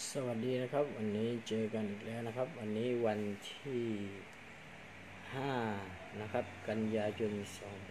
สวัสดีนะครับวันนี้เจอกันอีกแล้วนะครับวันนี้วันที่5นะครับกันยายน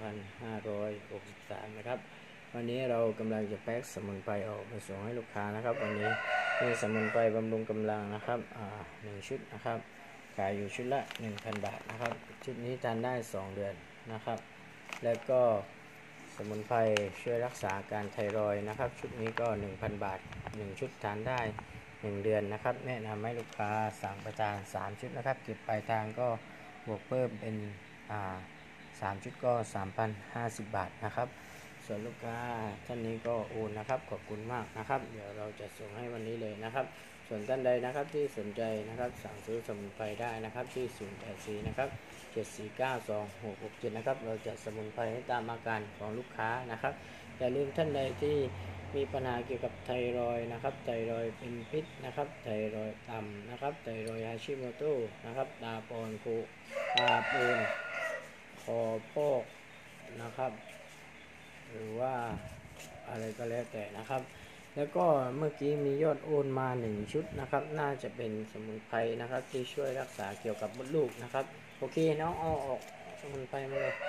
2563นะครับวันนี้เรากำลังจะแพ็คสมุนไพรออกมาส่งให้ลูกค้านะครับวันนี้มีสมุนไพรบำรุงกำลังนะครับ1ชุดนะครับขายอยู่ชุดละ 1,000 บาทนะครับชุดนี้ทานได้2เดือนนะครับแล้วก็สมุนไพรช่วยรักษาการไทรอยด์นะครับชุดนี้ก็ 1,000 บาท1ชุดทานได้1เดือนนะครับแนะนำให้ลูกค้าสั่งประจาน3ชุดนะครับเก็บปลายทางก็บวกเพิ่มเป็น3ชุดก็ 3,050 บาทนะครับส่วนลูกค้าท่านนี้ก็โอนนะครับขอบคุณมากนะครับเดี๋ยวเราจะส่งให้วันนี้เลยนะครับส่วนท่านใดนะครับที่สนใจนะครับสั่งซื้อสมุนไพรได้นะครับที่084นะครับ7492667นะครับเราจะสมุนไพรให้ตามอาการของลูกค้านะครับอย่าลืมท่านใดที่มีปัญหาเกี่ยวกับไทรอยด์นะครับไทรอยด์เป็นพิษนะครับไทรอยด์ต่ำนะครับไทรอยด์ฮาชิโมโตะนะครับตาปอนคูตาปูนคอพอกนะครับหรือว่าอะไรก็แล้วแต่นะครับแล้วก็เมื่อกี้มียอดโอนมา1ชุดนะครับน่าจะเป็นสมุนไพรนะครับที่ช่วยรักษาเกี่ยวกับมดลูกนะครับโอเคน้องเอาออกสมุนไพรมาเลย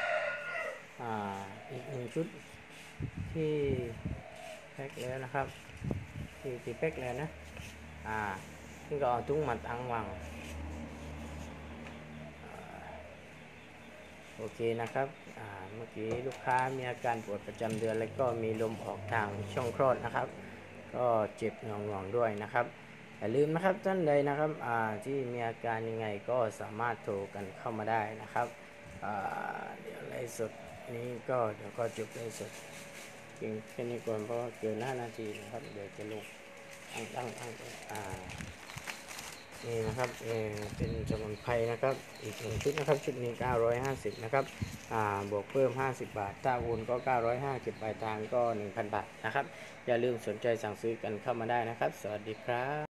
อีก1ชุดที่แพ็คแล้วนะครับที่แพ็คแล้วนะซึ่งก็เอาถุงมัดอังวังโอเคนะครับเมื่อกี้ลูกค้ามีอาการปวดประจำเดือนและก็มีลมออกทางช่องคลอดนะครับก็เจ็บหน่วงๆด้วยนะครับอย่าลืมนะครับท่านใดนะครับที่มีอาการยังไงก็สามารถโทรกันเข้ามาได้นะครับเดี๋ยวไลฟ์สดนี้ก็เดี๋ยวก็จบไลฟ์สดเพียงแค่นี้ก่อนเพราะเกิน5 นาทีนะครับเดี๋ยวจะลงตั้งนี่นะครับเป็นสมุนไพรนะครับอีก1ชุดนะครับชุดนี้950นะครับบวกเพิ่ม50 บาทถ้าโอนก็950ปลายทางก็ 1,000 บาทนะครับอย่าลืมสนใจสั่งซื้อกันเข้ามาได้นะครับสวัสดีครับ